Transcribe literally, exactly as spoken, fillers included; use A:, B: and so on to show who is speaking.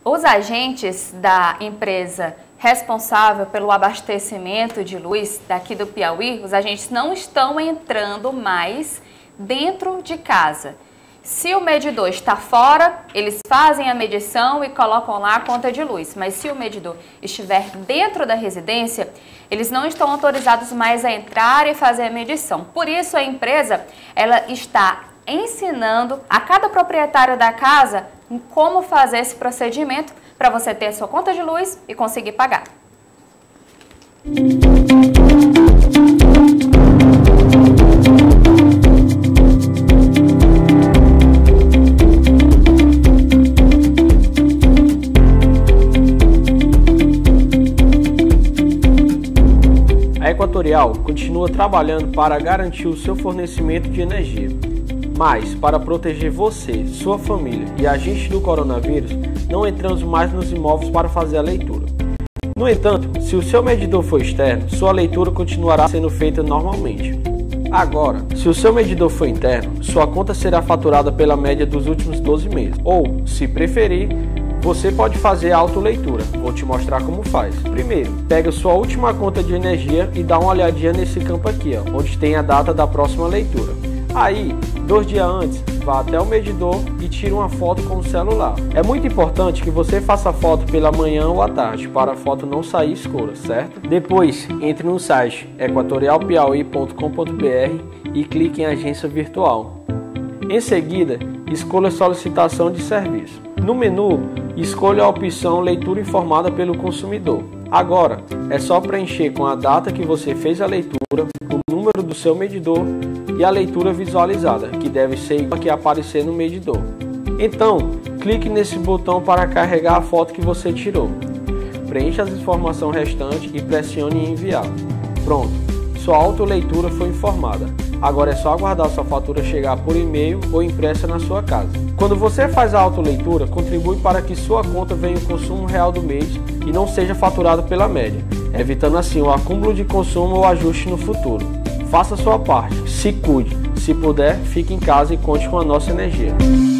A: Os agentes da empresa responsável pelo abastecimento de luz daqui do Piauí, os agentes não estão entrando mais dentro de casa. Se o medidor está fora, eles fazem a medição e colocam lá a conta de luz. Mas se o medidor estiver dentro da residência, eles não estão autorizados mais a entrar e fazer a medição. Por isso, a empresa ela está ensinando a cada proprietário da casa em como fazer esse procedimento para você ter a sua conta de luz e conseguir pagar.
B: A Equatorial continua trabalhando para garantir o seu fornecimento de energia, mas para proteger você, sua família e agentes do coronavírus, não entramos mais nos imóveis para fazer a leitura. No entanto, se o seu medidor for externo, sua leitura continuará sendo feita normalmente. Agora, se o seu medidor for interno, sua conta será faturada pela média dos últimos doze meses. Ou, se preferir, você pode fazer a autoleitura. Vou te mostrar como faz. Primeiro, pega sua última conta de energia e dá uma olhadinha nesse campo aqui, ó, onde tem a data da próxima leitura. Aí, dois dias antes, vá até o medidor e tire uma foto com o celular. É muito importante que você faça a foto pela manhã ou à tarde, para a foto não sair escura, certo? Depois, entre no site equatorial piauí ponto com ponto br e clique em agência virtual. Em seguida, escolha a solicitação de serviço. No menu, escolha a opção leitura informada pelo consumidor. Agora, é só preencher com a data que você fez a leitura, o número do seu medidor e a leitura visualizada, que deve ser igual a que aparecer no medidor. Então, clique nesse botão para carregar a foto que você tirou. Preencha as informações restantes e pressione em enviar. Pronto, sua autoleitura foi informada. Agora é só aguardar sua fatura chegar por e-mail ou impressa na sua casa. Quando você faz a autoleitura, contribui para que sua conta venha o consumo real do mês e não seja faturado pela média, evitando assim o acúmulo de consumo ou ajuste no futuro. Faça a sua parte, se cuide, se puder, fique em casa e conte com a nossa energia.